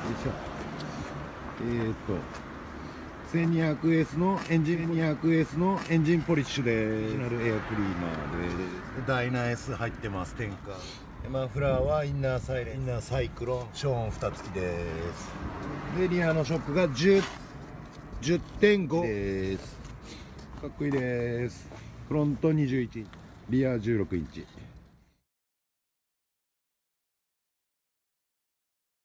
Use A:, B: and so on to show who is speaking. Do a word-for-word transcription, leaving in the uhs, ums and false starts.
A: しょ。えーっと せんにひゃくエス のエンジン にひゃくエス のエンジンポリッシュでオリジナルエアクリーナーでダイナ S 入ってます。テンカーマフラーはインナーサイレンインナーサイクロンショーン蓋付きです。でリアのショックが じゅう じゅってんご です。かっこいいです。フロントにじゅういちインチリアじゅうろくインチ。